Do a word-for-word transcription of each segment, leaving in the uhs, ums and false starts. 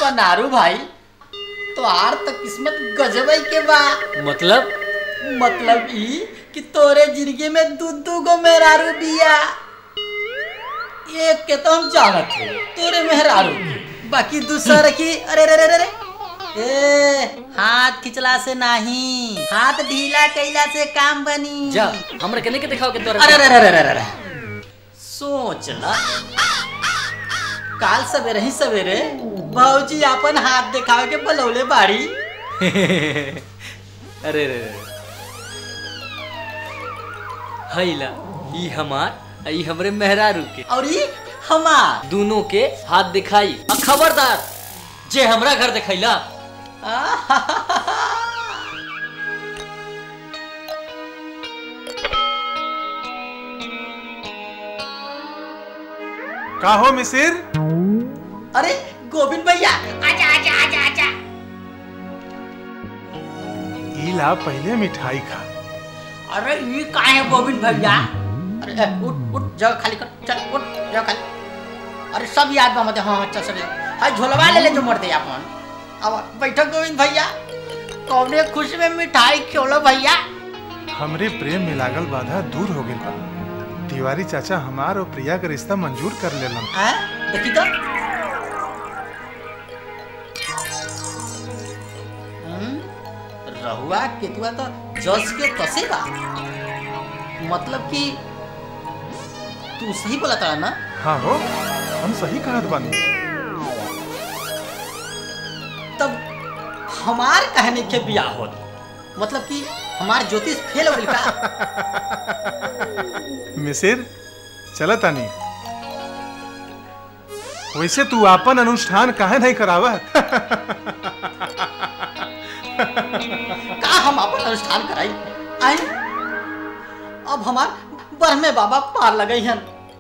पनारू भाई तोहार तो किस्मत गजबई के बा। मतलब मतलब ई कि तोरे जिंदगी में दू दू गो मेहरारू बिया। एक के तो हम जानत है तोरे मेहरारू की, बाकी दूसरा की अरे रे रे रे ए हाथ खिंचला से नहीं, हाथ ढीला कैला से काम बनी। जा हमरा के लेके दिखाओ के तोरा। अरे रे रे रे रे रे सोच ला काल सवेरे ही सवेरे भौजी अपन हाथ दिखावे के बलौले बाड़ी। अरे रे हैला ई हमार ई हमरे मेहरारू के और ई हमार दोनों के हाथ दिखाई। आ खबरदार जे हमरा घर दिखैला का हो मिसिर? अरे गोविंद भैया आजा आजा आजा आजा। इला पहले मिठाई खा। अरे ये का है गोविंद भैया? अरे उठ उठ जगह खाली कर, चल उठ जगह खाली। अरे सब याद बा मते। हाँ चल सब हाय झोलवा ले ले जो मर दे अपन। अब बैठो गोविंद भैया, कौने खुशी में मिठाई खिलो भैया। हमरे प्रेम में लागल बाधा दूर हो गइल बा। तिवारी चाचा हमार और प्रिया का रिश्ता मंजूर कर लेलन। हैं देखी तो रहुआ केतुआ तो जस के तसे बा। मतलब कि तू सही बोला था ना? हाँ हो हम सही कहत बानी। तब हमार कहने के बियाह हो, मतलब कि हमार ज्योतिष फेल हो गइल का? मिसिर चला तानी। वैसे तू अपन अनुष्ठान काहे नहीं करावत? का हम अपन अनुष्ठान कराई आई? अब हमार बरमे बाबा पार लगे हैं।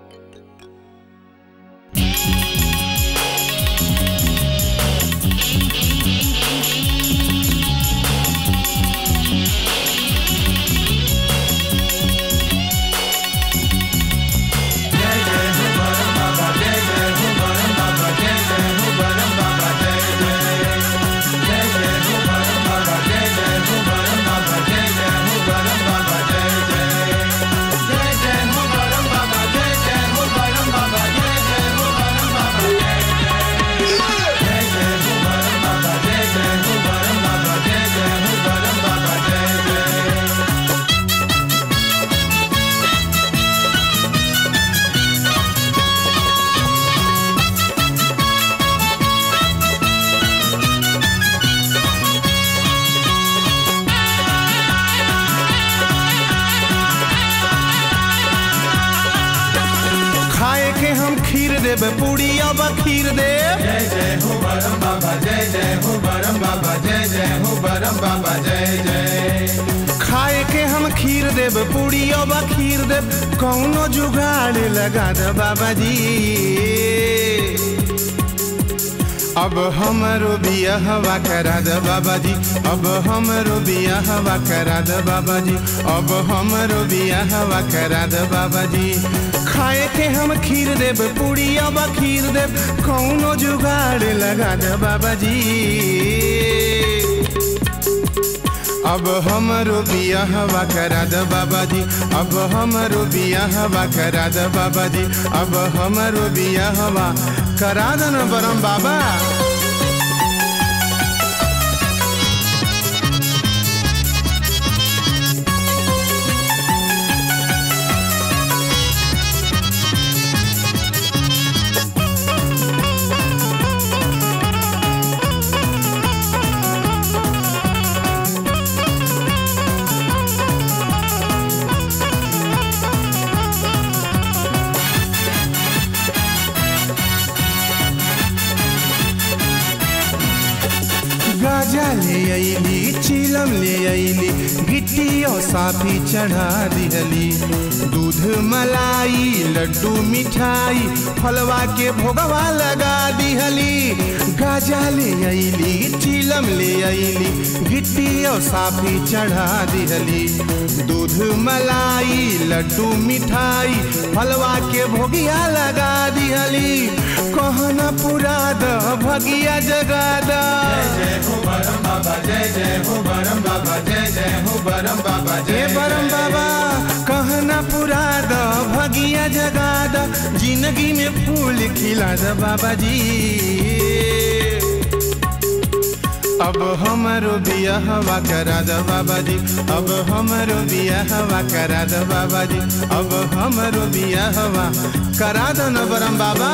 पूरी अब खीर दे। जय जय हो बरम बाबा, जय जय हो बरम बाबा, जय जय हो बरम बाबा, जय जय। खाए के हम खीर देब, पूरी अब खीर देब, कौनो जुगाड़ लगा दे बाबा जी। अब हमरो बियाहवा करा दे बाबा जी, अब हमरो बियाहवा करा दे बाबा जी, अब हमरो बियाहवा करा दे बाबा जी। खाए के हम खीर देब, पूरी अब खीर देब, कौनो जुगाड़ लगा दे बाबा जी। अब हमरो बियाहवा करा दे बाबा जी, अब हमरो बियाहवा करा दे बाबा जी, अब हमरो बियाहवा करा दे न बरम बाबा। गाजा ले आईली, चिलम ले आईली, गिट्टी और साफी चढ़ा दिहली, दूध मलाई लड्डू मिठाई फलवा के भोगवा लगा दिहली। गाजा ले आईली, चिलम ले आईली, गिट्टी और साफी चढ़ा दिहली, दूध मलाई लड्डू मिठाई फलवा के भोगिया लगा दिहली। कहन कहना पूरा द भगिया जगा द। जय हो बरम बाबा जय जय हो बरम बाबा जय जय हो बरम बाबा जय बरम बाबा कहना पूरा द भगिया जगा द, जिंदगी में फूल खिला द बाबा जी। अब हमारो बियाहवा करा द बाबा जी, अब हमारो बियाहवा करा द बाबा जी, अब हमारो बियाहवा करा द न बरम बाबा।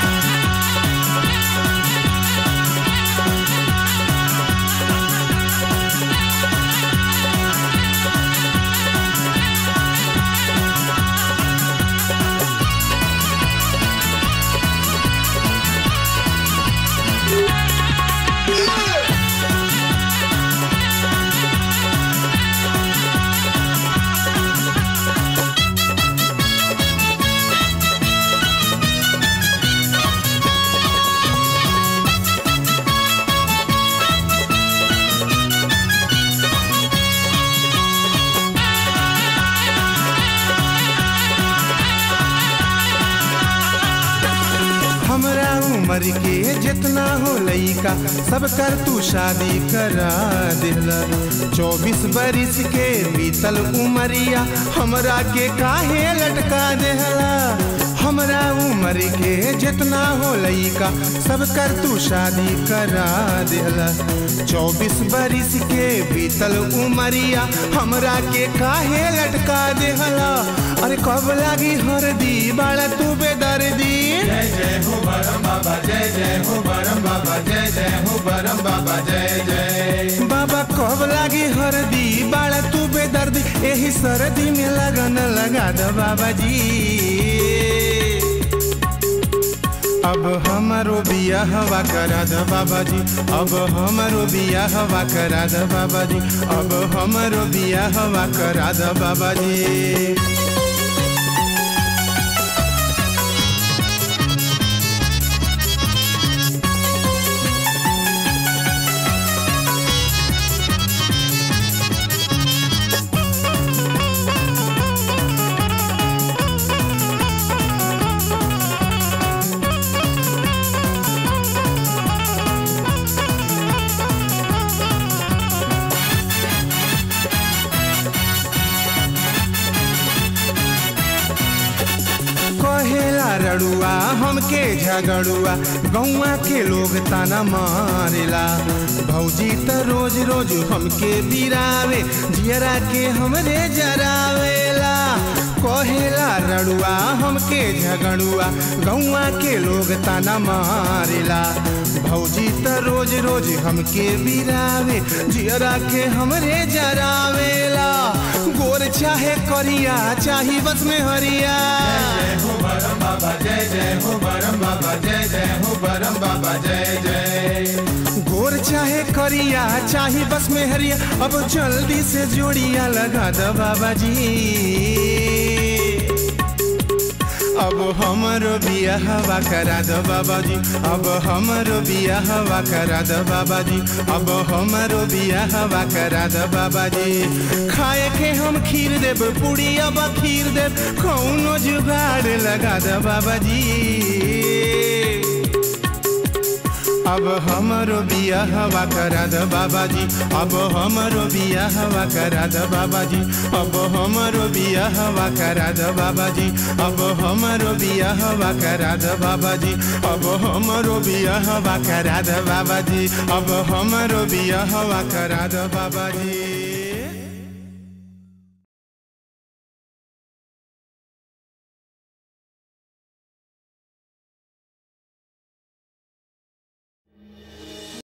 हमरा उम्र के जितना हो लइका सब कर तू शादी करा दिला। चौबीस बरिस के बीतल उमरिया हमरा के काहे लटका देहला। हमरा उम्र के जितना हो लइका सब कर तू शादी करा दिला। चौबीस बरिस के बीतल उमरिया हमरा के काहे लटका देहला। अरे कब लागी हरदी बाड़ा तू बेदर्दी। जय जय हो बरम बाबा जय जय हो बरम बाबा जय जय हो बरम बाबा जय जय। बाबा कब लागी हरदी बाड़ा तू बेदर्दी, यही सर्दी में लगन लगा द बाबा जी। अब हमारो बियाहवा करा द बाबा जी, अब हमारो बियाहवा करा द बाबा जी, अब हमारो बियाहवा करा द बाबा जी। रड़ुआ हमके झगड़ुआ गौवा के लोग ताना मारेला। भौजी त रोज रोज हमके बिरावे जियरा के हमरे जरावेला। कहेला रड़ुआ हमके झगड़ुआ गौवा के लोग ताना मारेला। भौजी त रोज रोज हमके बिरावे जियरा के हमरे जरावेला। गोर चाहे करिया चाही बस में हरिया। जय हो बरम बाबा जय जय हो बरम बाबा जय जय हो बरम बाबा जय जय। गोर चाहे करिया चाही बस में हरिया, अब जल्दी से जोड़िया लगा द बाबा जी। अब हमारो बियाहवा करा द बाबा जी, अब हमारो बियाहवा करा द बाबा जी, अब हमारो बियाहवा करा द बाबा जी। खाए के हम खीर देब पूरी अब खीर देब, कौनो जुगाड़ लगा द बाबा जी। अब हमारो बियाहवा करा द बाबा जी, अब हमारो बियाहवा करा द बाबा जी, अब हमारो बियाहवा करा द बाबा जी, अब हमारो बियाहवा करा द बाबा जी, अब हमारो बियाहवा करा द बाबा जी, अब हमारो बियाहवा करा द बाबा जी।